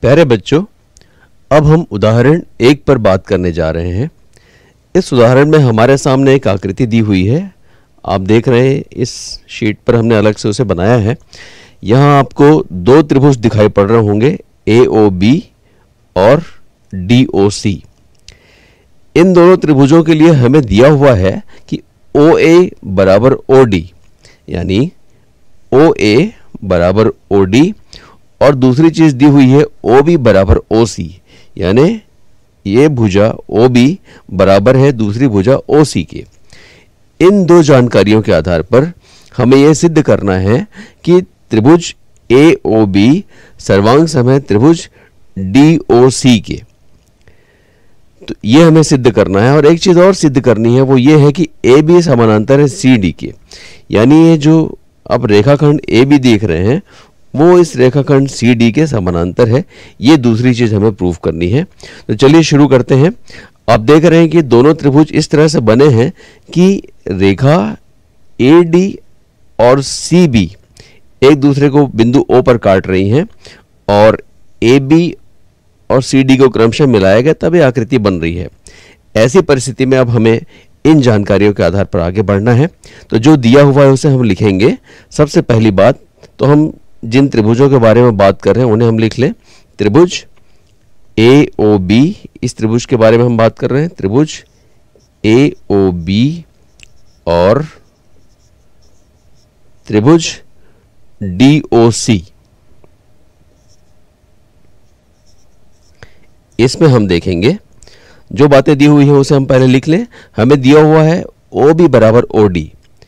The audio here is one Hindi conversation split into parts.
प्यारे बच्चों, अब हम उदाहरण 1 पर बात करने जा रहे हैं। इस उदाहरण में हमारे सामने एक आकृति दी हुई है। आप देख रहे हैं इस शीट पर हमने अलग से उसे बनाया है। यहाँ आपको 2 त्रिभुज दिखाई पड़ रहे होंगे, AOB और DOC। इन दोनों त्रिभुजों के लिए हमें दिया हुआ है कि OA बराबर OD, यानी OA बराबर OD, और दूसरी चीज दी हुई है OB बराबर OC, यानी ये भुजा OB बराबर है दूसरी भुजा OC के। इन 2 जानकारियों के आधार पर हमें यह सिद्ध करना है कि त्रिभुज AOB सर्वांग सम है त्रिभुज DOC के। तो ये हमें सिद्ध करना है। और एक चीज और सिद्ध करनी है, वो ये है कि AB समानांतर है CD के, यानी ये जो आप रेखाखंड AB देख रहे हैं वो इस रेखाखंड CD के समानांतर है। ये दूसरी चीज हमें प्रूव करनी है। तो चलिए शुरू करते हैं। आप देख रहे हैं कि दोनों त्रिभुज इस तरह से बने हैं कि रेखा AD और CB एक दूसरे को बिंदु O पर काट रही हैं और AB और CD को क्रमशः मिलाया गया, तब यह आकृति बन रही है। ऐसी परिस्थिति में अब हमें इन जानकारियों के आधार पर आगे बढ़ना है। तो जो दिया हुआ है उसे हम लिखेंगे। सबसे पहली बात तो हम जिन त्रिभुजों के बारे में बात कर रहे हैं उन्हें हम लिख लें। त्रिभुज AOB, इस त्रिभुज के बारे में हम बात कर रहे हैं। त्रिभुज AOB और त्रिभुज DOC, इसमें हम देखेंगे जो बातें दी हुई है उसे हम पहले लिख लें। हमें दिया हुआ है OB बराबर OD,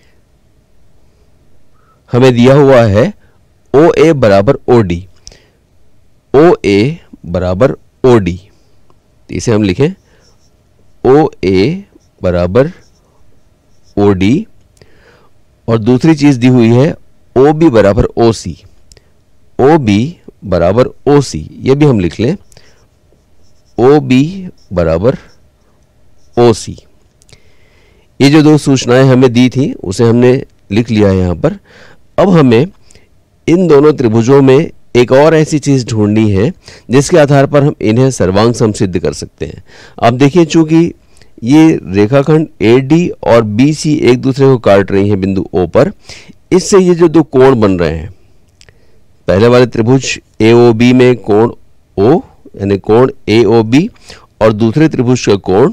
हमें दिया हुआ है OA बराबर OD, OA बराबर OD, इसे हम लिखें OA बराबर OD। और दूसरी चीज दी हुई है OB बराबर OC, OB बराबर OC, ये भी हम लिख लें OB बराबर OC। ये जो 2 सूचनाएं हमें दी थी उसे हमने लिख लिया है यहाँ पर। अब हमें इन दोनों त्रिभुजों में एक और ऐसी चीज ढूंढनी है जिसके आधार पर हम इन्हें सर्वांग सम सिद्ध कर सकते हैं। आप देखिए, चूंकि ये रेखाखंड AD और BC एक दूसरे को काट रही हैं बिंदु O पर, इससे ये जो 2 कोण बन रहे हैं, पहले वाले त्रिभुज AOB में कोण O यानी कोण AOB और दूसरे त्रिभुज का कोण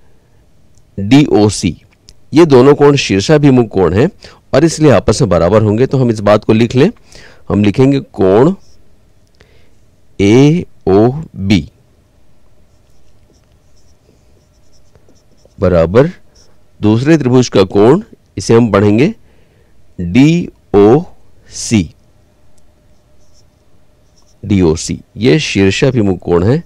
DOC, ये दोनों कोण शीर्षाभिमुख कोण हैं और इसलिए आपस में बराबर होंगे। तो हम इस बात को लिख लें। हम लिखेंगे कोण AOB बराबर दूसरे त्रिभुज का कोण, इसे हम पढ़ेंगे DOC। DOC ये शीर्षाभिमुख कोण है।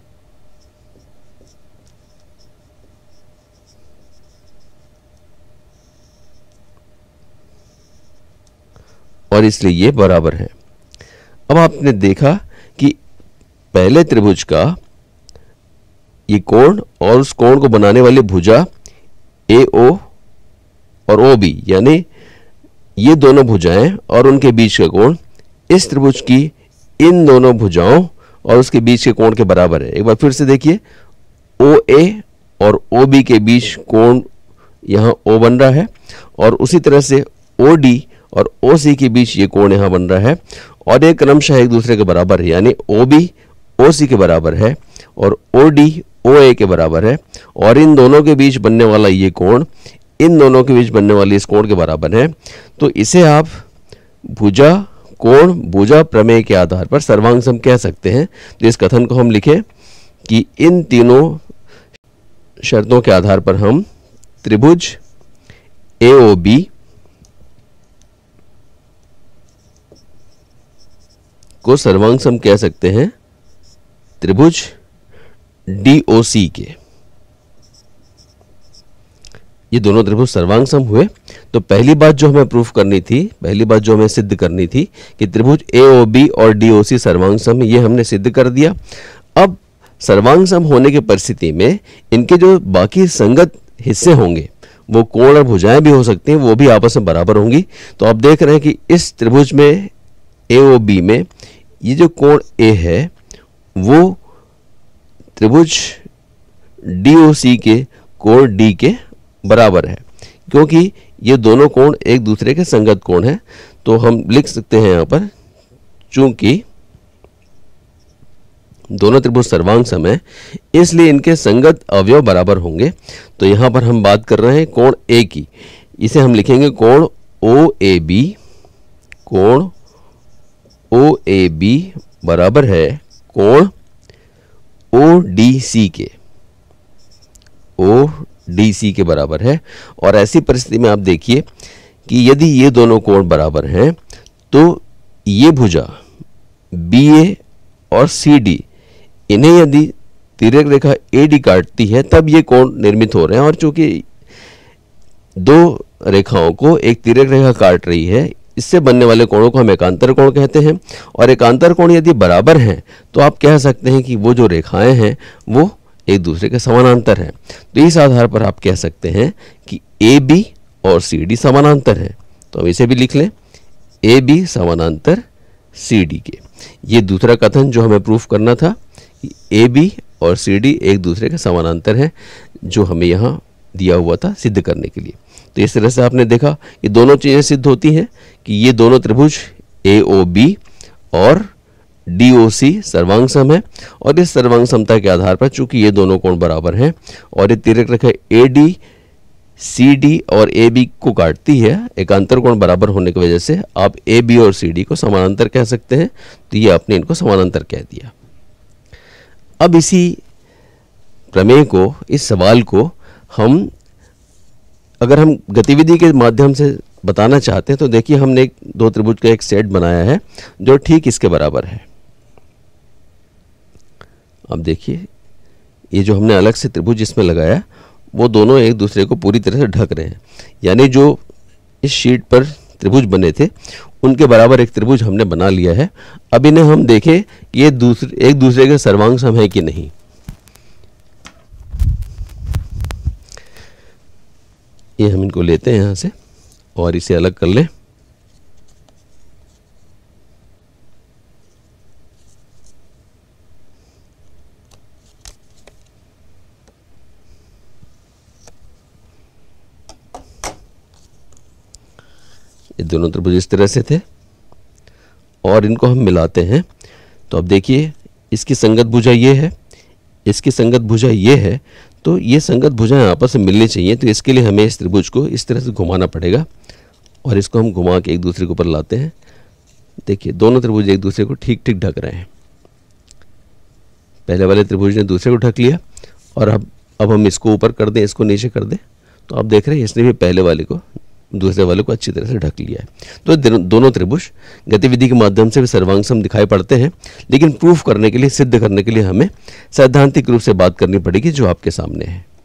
और इसलिए ये बराबर है। अब आपने देखा कि पहले त्रिभुज का ये कोण और उस कोण को बनाने वाली भुजा AO और OB, यानी ये दोनों भुजाएं और उनके बीच का कोण इस त्रिभुज की इन दोनों भुजाओं और उसके बीच के कोण के बराबर है। एक बार फिर से देखिए, OA और OB के बीच कोण यहां O बन रहा है और उसी तरह से OD और OC के बीच ये कोण यहां बन रहा है और ये क्रमशः एक दूसरे के बराबर है, यानी OB OC के बराबर है और OD OA के बराबर है। और इन दोनों के बीच बनने वाला ये कोण इन दोनों के बीच बनने वाले इस कोण के बराबर है। तो इसे आप भुजा कोण भुजा प्रमेय के आधार पर सर्वांग सम कह सकते हैं। तो इस कथन को हम लिखें कि इन तीनों शर्तों के आधार पर हम त्रिभुज AOB को सर्वांग सम कह सकते हैं त्रिभुज DOC के। ये दोनों त्रिभुज सर्वांग सम हुए। तो पहली बात जो हमें प्रूफ करनी थी, पहली बात जो हमें सिद्ध करनी थी कि त्रिभुज AOB और DOC सर्वांग सम, ये हमने सिद्ध कर दिया। अब सर्वांग सम होने की परिस्थिति में इनके जो बाकी संगत हिस्से होंगे, वो कोण और भुजाएं भी हो सकती हैं, वो भी आपस में बराबर होंगी। तो आप देख रहे हैं कि इस त्रिभुज में AOB में ये जो कोण A है वो त्रिभुज DOC के कोण D के बराबर है, क्योंकि ये दोनों कोण एक दूसरे के संगत कोण हैं। तो हम लिख सकते हैं यहाँ पर, चूंकि दोनों त्रिभुज सर्वांग सम हैं, इसलिए इनके संगत अवयव बराबर होंगे। तो यहाँ पर हम बात कर रहे हैं कोण A की, इसे हम लिखेंगे कोण OAB। कोण OAB बराबर है कोण ODC के, ODC के बराबर है। और ऐसी परिस्थिति में आप देखिए कि यदि ये दोनों कोण बराबर हैं तो ये भुजा BA और CD, इन्हें यदि तिर्यक रेखा AD काटती है तब ये कोण निर्मित हो रहे हैं। और चूंकि दो रेखाओं को एक तिर्यक रेखा काट रही है, इससे बनने वाले कोणों को हम एकांतर कोण कहते हैं। और एकांतर कोण यदि बराबर हैं तो आप कह सकते हैं कि वो जो रेखाएं हैं वो एक दूसरे के समानांतर हैं। तो इस आधार पर आप कह सकते हैं कि AB और CD समानांतर हैं। तो हम इसे भी लिख लें, AB समानांतर CD के। ये दूसरा कथन जो हमें प्रूफ करना था कि AB और CD एक दूसरे के समानांतर हैं, जो हमें यहाँ दिया हुआ था सिद्ध करने के लिए। तो इस तरह से आपने देखा कि दोनों चीज़ें सिद्ध होती हैं कि ये दोनों त्रिभुज AOB और DOC सर्वांग सम है। और इस सर्वांग समता के आधार पर चूंकि ये दोनों कोण बराबर हैं और ये तिर्यक रेखा AD CD और AB को काटती है, एकांतर कोण बराबर होने की वजह से आप AB और CD को समानांतर कह सकते हैं। तो ये आपने इनको समानांतर कह दिया। अब इसी प्रमेय को, इस सवाल को हम अगर हम गतिविधि के माध्यम से बताना चाहते हैं तो देखिए हमने एक दो त्रिभुज का एक सेट बनाया है जो ठीक इसके बराबर है। अब देखिए ये जो हमने अलग से त्रिभुज इसमें लगाया वो दोनों एक दूसरे को पूरी तरह से ढक रहे हैं, यानी जो इस शीट पर त्रिभुज बने थे उनके बराबर एक त्रिभुज हमने बना लिया है। अब इन्हें हम देखें कि ये एक दूसरे के सर्वांग सम है कि नहीं। ये हम इनको लेते हैं यहाँ से और इसे अलग कर लें। ये दोनों त्रिभुज इस तरह से थे और इनको हम मिलाते हैं। तो अब देखिए इसकी संगत भुजा ये है, इसकी संगत भुजा ये है, तो ये संगत भुजाएं आपस में मिलनी चाहिए। तो इसके लिए हमें इस त्रिभुज को इस तरह से घुमाना पड़ेगा और इसको हम घुमा के एक दूसरे के ऊपर लाते हैं। देखिए दोनों त्रिभुज एक दूसरे को ठीक ठीक ढक रहे हैं। पहले वाले त्रिभुज ने दूसरे को ढक लिया और अब हम इसको ऊपर कर दें, इसको नीचे कर दें, तो आप देख रहे हैं इसने भी पहले वाले को दूसरे वाले को अच्छी तरह से ढक लिया है। तो दोनों त्रिभुज गतिविधि के माध्यम से भी सर्वांग सम दिखाई पड़ते हैं, लेकिन प्रूफ करने के लिए, सिद्ध करने के लिए हमें सैद्धांतिक रूप से बात करनी पड़ेगी जो आपके सामने है।